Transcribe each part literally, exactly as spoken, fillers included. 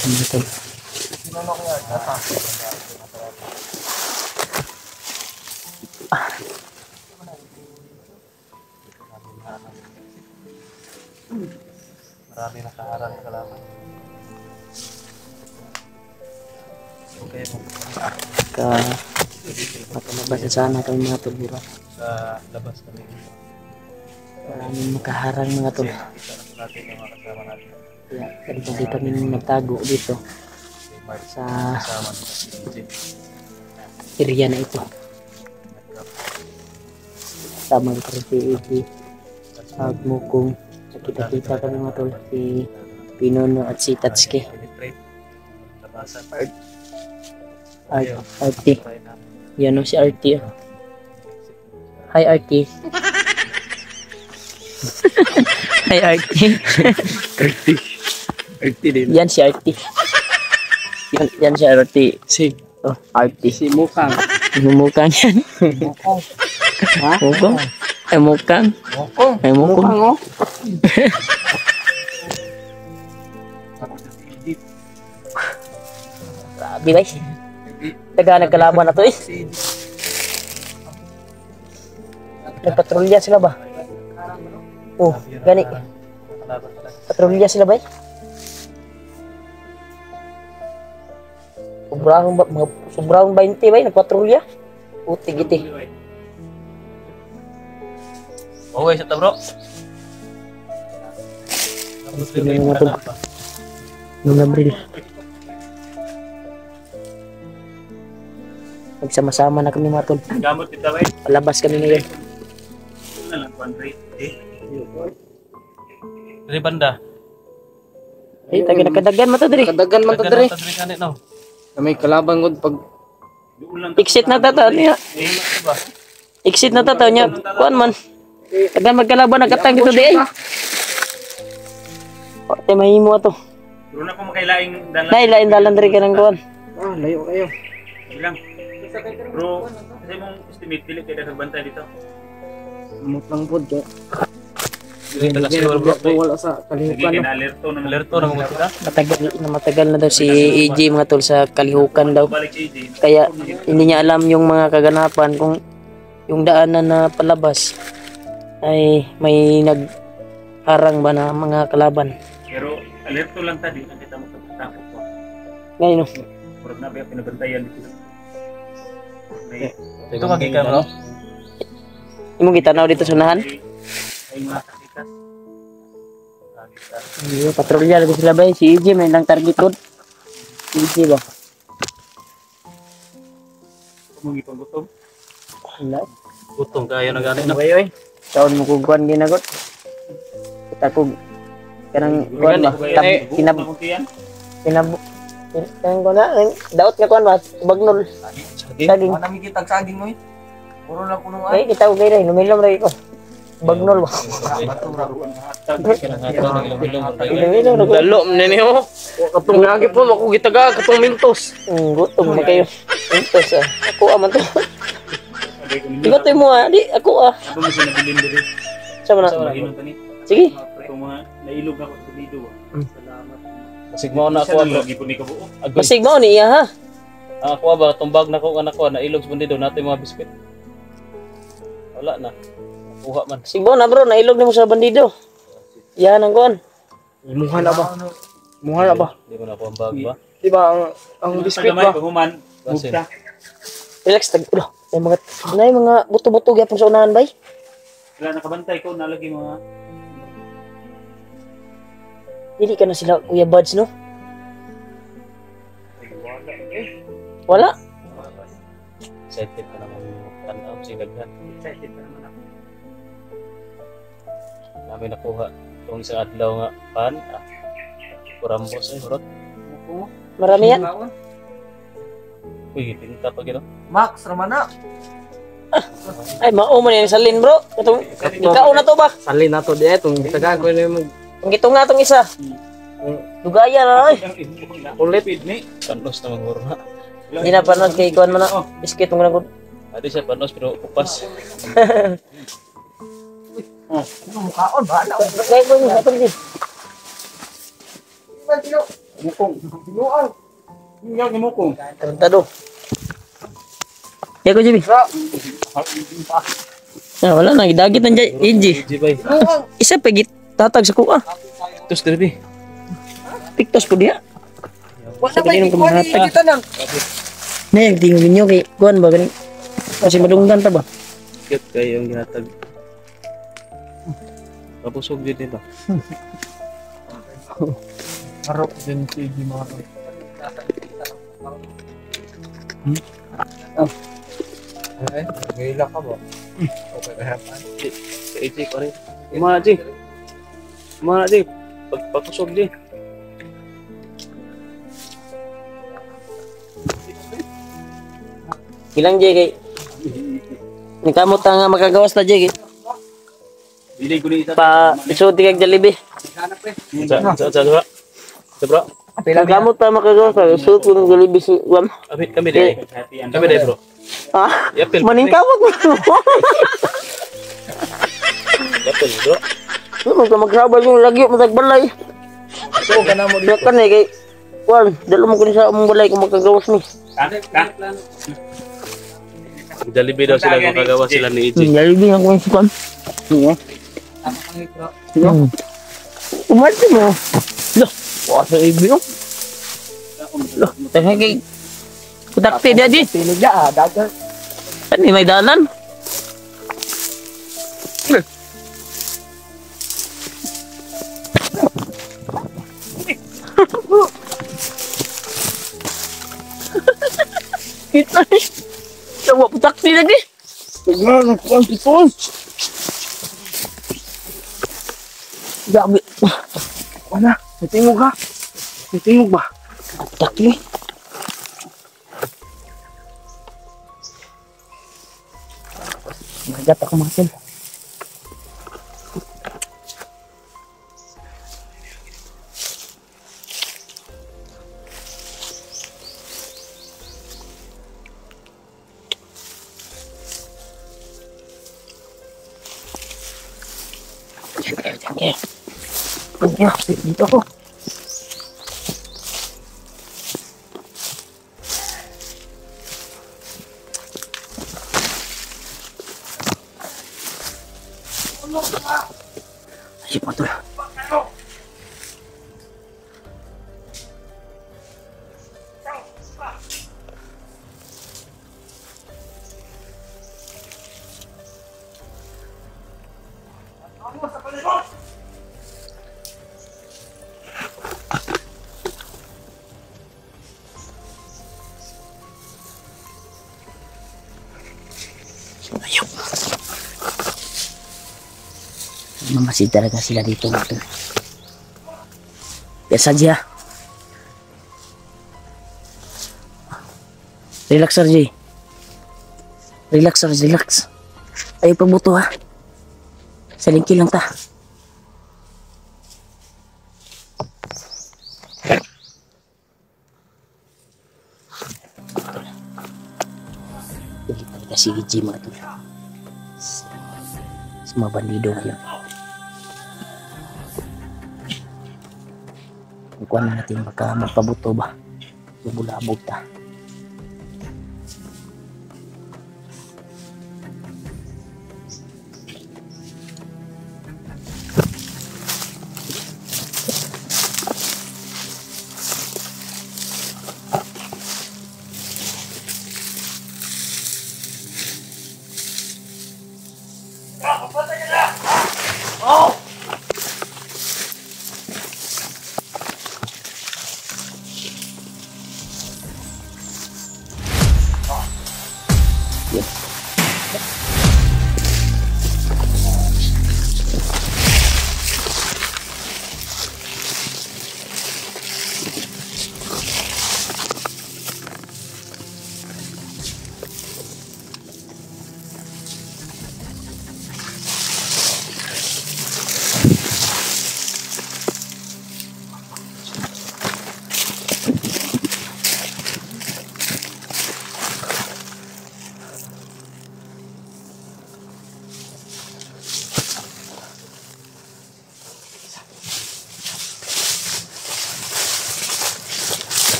Betul. Marami nakaharang sa kalaban. Okay, Ka makalabas na sana kami mga tol biro. sa labas kami. Maraming makaharang mga tol. Kita na po natin yung mga kasama natin. Kaya dali kami nagtago dito Si Mark, sa kasama nila si E J. area na ito. Tama rin si E J. Sa Mukong. Nakita-kita kami mga tol. Si Pinono at si Tatsuki. Penetrate. Labasan. Art, R T. Yan o si R T. Hi R T. Hi R T. R T. R T din. Yan si R T. Yan, yan si R T. Si. Oh, R T. Si Mukang. Mukang yan. Mukong. Ha? Mukong? Ay mukang. Mukong. Ay mukong. Mukang oh. Grabe guys. Taga nagkalaban na to eh. Nagpatrolya sila ba? Oh, gani. Patrolya sila ba eh? Sobrang ba, mga sobrang twenty ba eh, nagpatrolya? Puti giti. Okay, sa bro. Sino yung mga tol? Nung Abril. Magsama-sama na kami mga tol. Gamot kita ba? Palabas kami ngayon. Ano lang, Andre? Eh. Dari banda. Eh, taga nakadagan mo to diri. Kadagan man to diri. Tadri kanit no. May kalaban gud pag Exit na tata niya. Eh, ba? Exit na tata niya. Kuan man. Taga magkalaban nagkatang dito di ay. O, te mahimo to. Pero na ko makailaing dalan. Nay, lain dalan diri ka ng kuan. ah layo kayo. Ilang. Bro, kasi mong estimate dili kay daghang bantay dito. Amot lang pod kay. Dili taga silver bro. Wala sa Sige kalihukan. kay alerto nang alerto nang mo kita. Matagal na matagal na daw si E J mga tol sa kalihukan daw. Balik si E J. Kaya hindi niya alam yung mga kaganapan kung yung daanan na palabas ay may nagharang ba na mga kalaban. Pero alerto lang ta di nakita mo takot ko. Ngayon no. Murag na ba pinabantayan dito. May ito magikan bro. Imong gitanaw dito sa unahan. Ay mga takikas. Iyo patrolya lagi sila ba si E J may lang target code. Si E J ba? Kung gipagutom. Wala. Gutom kaya na gani na. Oy oy. Taon mo kuguan ginagot. Kita ko kanang kuan ba? Tab kinab kinab kanang kuan na daot nga kuan ba? Bagnol. Saging. Ana mi kitag saging mo eh. Puro lang kuno Ay kita ko kay lumilom ra ko. Bagnol ba? Ilom-ilom ra ko. Dalo man ni ho. Katong lagi po ako gitaga katong mintos. Hmm, gutom na kayo. Intos ah. Ako aman to. Igotoy mo ah. Di ako ah. Ako mo sinabilin diri. Sama na. Inom tani. Sige. Ito mga nailog ako sa video. Salamat. Masig mo na ako Ako ato. lagi po ni kabuo. Masig mo ni iya ha. Ako ba tumbag na ko anak ko na ilog sa bandido natin mga biskwit. Wala na. Kuha man. Masig mo na bro. Nailog na mo sa bandido. Yan ang kuan. Muha na ba? Muha na ba? Di mo na ko ang bag ba? Di ba ang ang biskwit ba? Human. Basin. Bukta. Relax tag. Ulo. May mga nay mga buto-buto gyapon sa unahan bay. Wala nakabantay ko nalagi mga Dili ka na sila Kuya Buds no? Wala. Excited pa naman tanaw si daghan. excited pa naman ako. Namin nakuha itong isang adlaw nga pan. Ah, kurambos eh, burot. Marami yan. Uy, pinta pa gino. Max Ramana. Ay mao man yan sa lin bro. Katong ikaw na to ba? Sali na to di etong gitaga ko ni mag Ang gitong nga tong isa. Dugaya na ay. Ulit ni. Panos na mga na. Hindi na panood kay kuan man na. Biscuit mo na gud. Adi siya panos pero upas. mukhaon ba na. Kaya ko ni atong di. Mukong. Binuang. Yung mukong. Tarantado. Ya ko Jimmy. Ya wala na gidagit ng Inji. Di bay. Isa pa git tatag sa kuha. Tus diri. Piktos po diha. Wala ba yung kuha kita nang? Na yung tingin ninyo kay kuan ba gani? Kasi madunggan ta ba? Cute kayo yung ginatag. Kapusog din ito. Harap din si Gimaro. Ay, gila ka ba? Okay, kahapon. Sa A J ko rin. Kumana J. Kumana J. Pagpakusog J. Ilang J kay Nikamot nga makagawas na J kay Bili ko ni isa. pa isuti kag Jollibee. Sa sa sa bro. Sa bro. Nikamot pa makagawas na isuti ko ng Jollibee si Wam. Kami kami dai. Kami dai bro. Ah, Yapil. maningkamot mo. Yapil bro. Ano ka magsabal yung lagi matagbalay. Ito, ka na mo Diya kan eh kay Juan, dalo mo ko ni sa among balay kung magkagawas ni. Jollibee daw sila kung kagawa sila ni A J. Jollibee ang kung sukan. Iya. Hmm. Umati mo. Loh, wah sa ibi no. Loh, tengah kay kudakti dia di. Pinig na ah, dagan. Kan may dalan. Kita ni. Coba taksi lagi. Tignan, ang sipon. Gabi. Wala, natingog ka. Natingog ba? Taksi. Nagat ako masin. Oke. Oke, dito ko. Ayun mo to. Ayun. Mamasid talaga sila dito. Biasa aja. Relax R J. Relax R J, relax. Ayaw pagbuto ha. Salingki lang ta. Jadi talaga si G mga to. Semua bandido ngayon. Kuha na natin baka magpabuto ba. Bubulabog ta.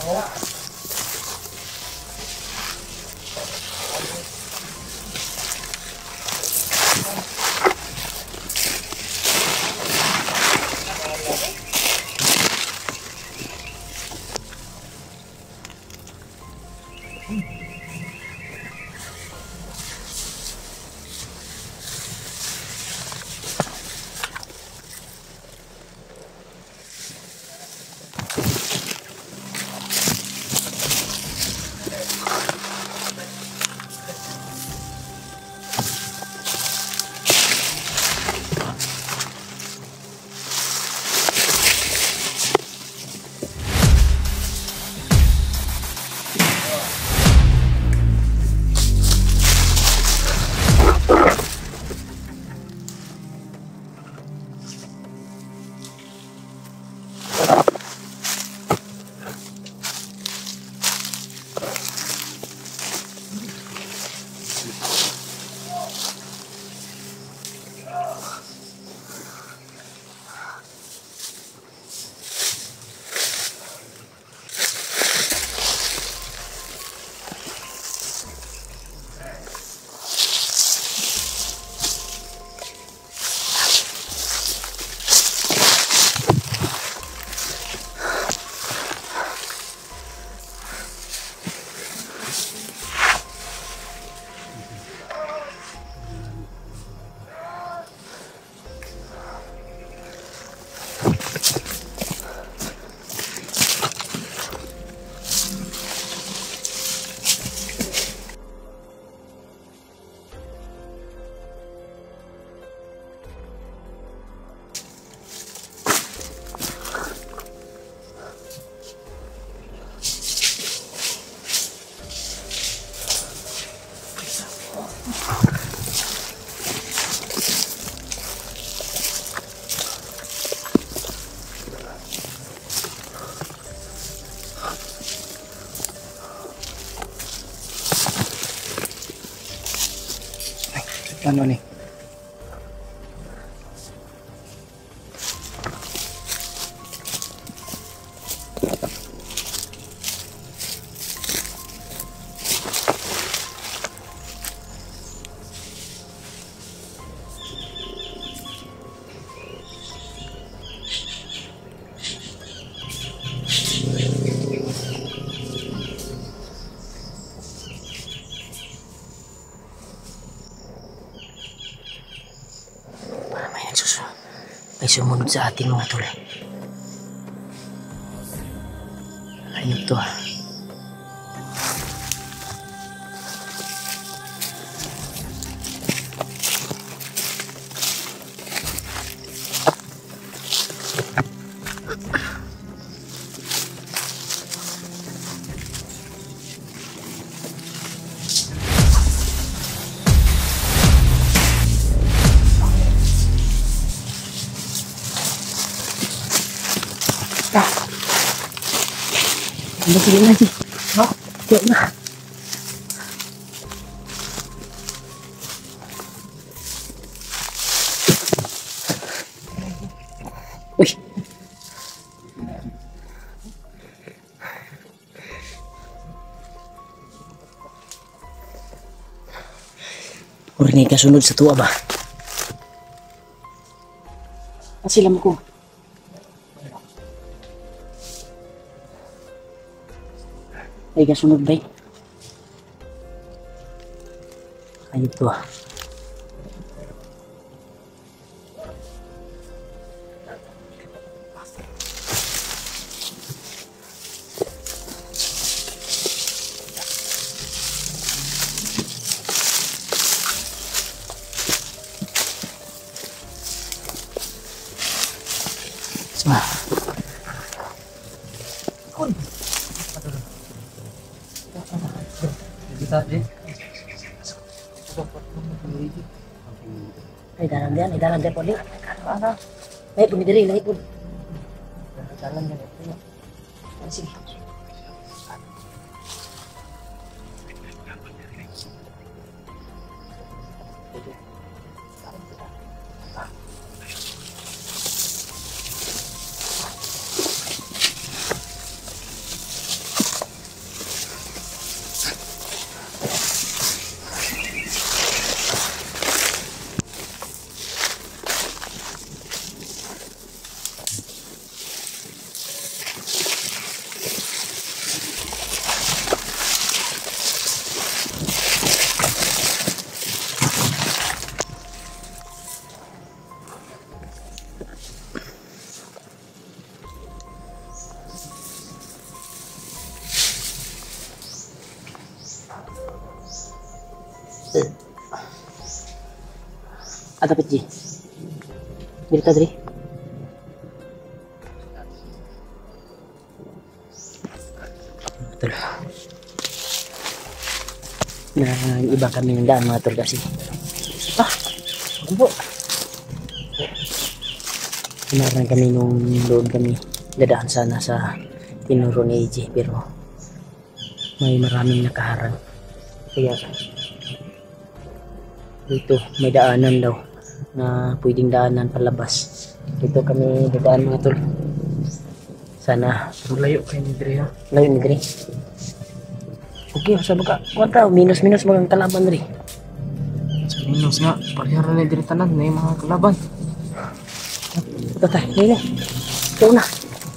Ano nih? May nagsusunod. May sumunod sa atin mga tol. Ayun to. Ano sige na sih? Ha? Yuk na. Uy. Orang kasunod sa tuwa ba? Asilam ko. Ay kasunod ba? Ayun to ah. Semua. Ay, dalam dia, ay dalam dia poli. Ano? Ay, pun diri, ay pun. Dalam dia. Sige. Ada peti. Diri ta diri. Betul. Nah, iba kami ng daan mga tol kasi. Ah, ambo. Kinaran kami nung doon kami. Dadaan sana sa tinuro ni A J pero may maraming nakaharang. Kaya dito may daanan daw na pwedeng daanan palabas. Dito kami dadaan mga tol. Sana Layo kayo ni Dre ha. layo ni Dre. Okay, sa baka kuwanta minus-minus mga kalaban Dre. Sa minus nga, pariharan ni Dre tanan na yung mga kalaban. Tatay, ngayon. Ikaw na.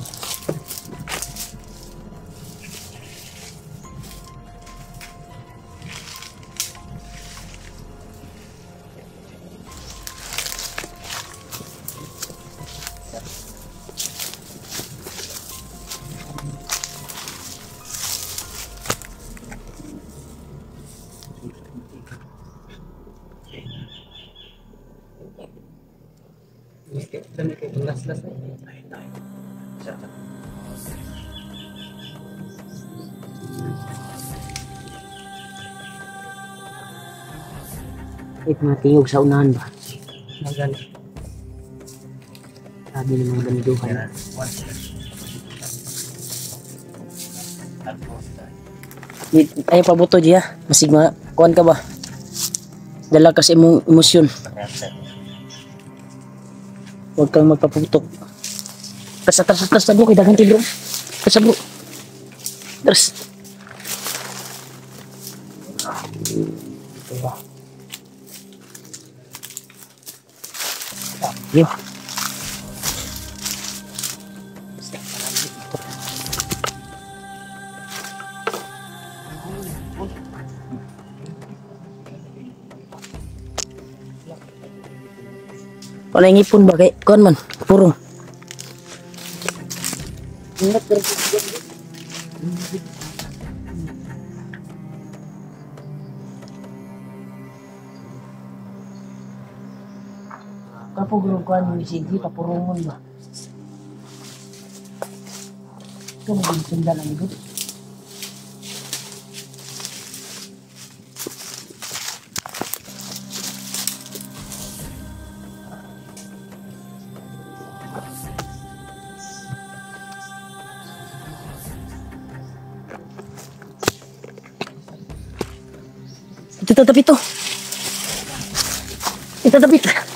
Dami kayo las-las na. Ito mga tingog sa unahan ba? Nagali. Sabi ng mga banduhan. Ay pabuto diya. Masig ma kuan ka ba? Dala kasi imong emosyon. Huwag kang magpaputok. Tras, tras, tras, tras, bro. Kaya dagan bro. Tras, bro. Tras. Ito ba? Yun. Wala yung ipon ba kay kuan man purong. Kapag kuan yung sige papurungon ba. Kung magsundan ang ito. Ito tatabi to. Ito tatabi.